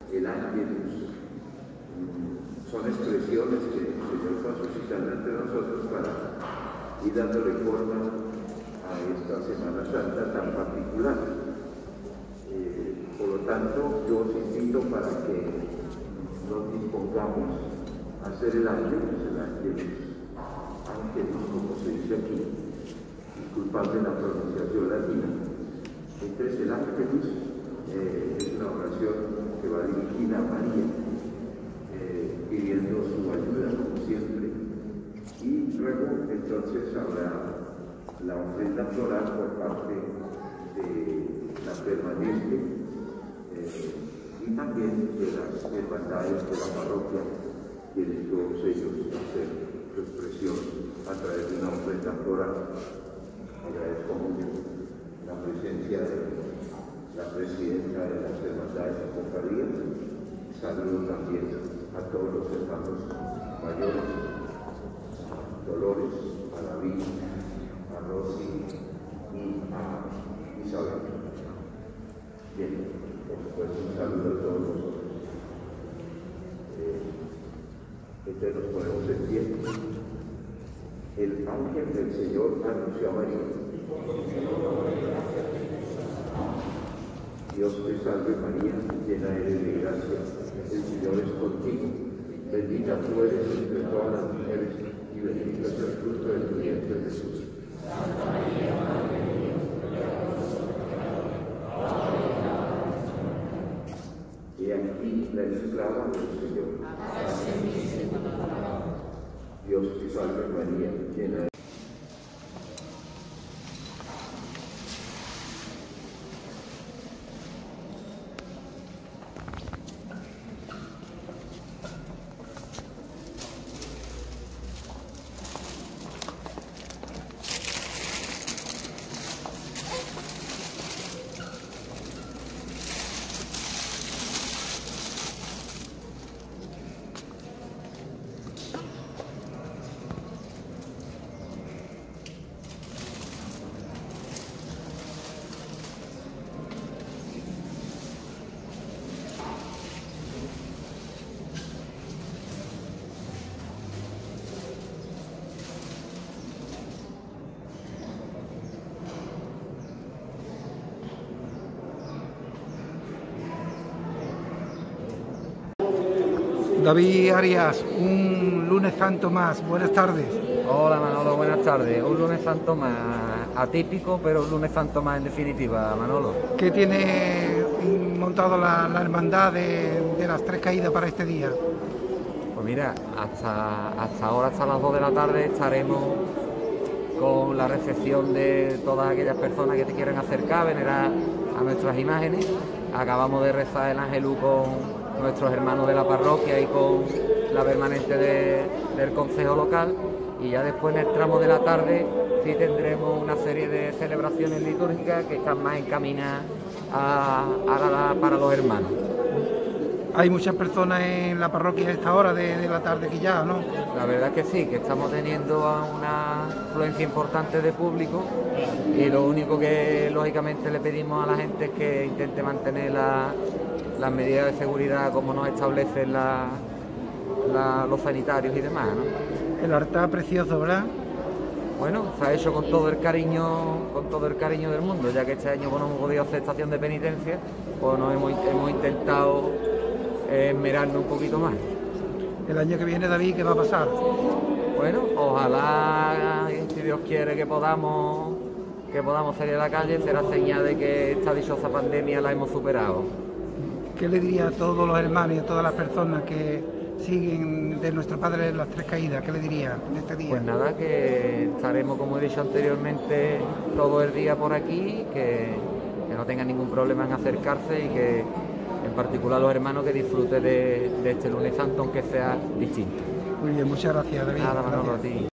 El ángelus son expresiones que el Señor va suscitando entre nosotros para ir dándole forma a esta Semana Santa tan particular. Por lo tanto, yo os invito para que nos dispongamos a hacer el ángelus, como se dice aquí, disculpadme la pronunciación latina. Entonces, el ángelus es una oración que va dirigida a María, pidiendo su ayuda, como siempre, y luego entonces habrá la ofrenda floral por parte de la permanente y también de las hermandades de la parroquia, quienes todos ellos hacen su expresión a través de una ofrenda floral. Agradezco mucho la presencia de la presidenta de las hermandades y cofradías. Saludo también a todos los hermanos mayores, a Dolores, a David, a Rosy y a Isabel. Bien, por supuesto, un saludo a todos nosotros. Entonces nos ponemos en pie. El ángel del Señor anunció a María: Dios te salve María, llena eres de gracia, el Señor es contigo. Bendita tú eres entre todas las mujeres y bendito es el fruto de tu vientre Jesús. Santa María, Madre de Dios, ruega por nosotros pecadores, y aquí la esclava del Señor. Dios te salve María, llena de David Arias, un lunes santo más. Buenas tardes. Hola Manolo, buenas tardes. Un lunes santo más atípico, pero un lunes santo más en definitiva, Manolo. ¿Qué tiene montado la hermandad de las Tres Caídas para este día? Pues mira, hasta ahora, hasta las 2 de la tarde, estaremos con la recepción de todas aquellas personas que te quieren acercar, venerar a nuestras imágenes. Acabamos de rezar el Ángelus con nuestros hermanos de la parroquia y con la permanente del Concejo Local, y ya después en el tramo de la tarde sí tendremos una serie de celebraciones litúrgicas que están más encaminadas para los hermanos. Hay muchas personas en la parroquia a esta hora de la tarde que ya, ¿no? La verdad que sí, que estamos teniendo una afluencia importante de público, y lo único que lógicamente le pedimos a la gente es que intente mantener las medidas de seguridad como nos establecen los sanitarios y demás, ¿no? El altar precioso, ¿verdad? Bueno, se ha hecho con todo el cariño del mundo, ya que este año no hemos podido hacer estación de penitencia, pues hemos intentado esmerarnos un poquito más. El año que viene, David, ¿qué va a pasar? Bueno, ojalá, si Dios quiere, que podamos salir a la calle, será señal de que esta dichosa pandemia la hemos superado. ¿Qué le diría a todos los hermanos y a todas las personas que siguen de nuestro Padre las Tres Caídas? ¿Qué le diría en este día? Pues nada, que estaremos, como he dicho anteriormente, todo el día por aquí, que no tengan ningún problema en acercarse, y que en particular los hermanos que disfruten de este lunes santo, aunque sea distinto. Muy bien, muchas gracias, David. Nada, Manolo, a ti.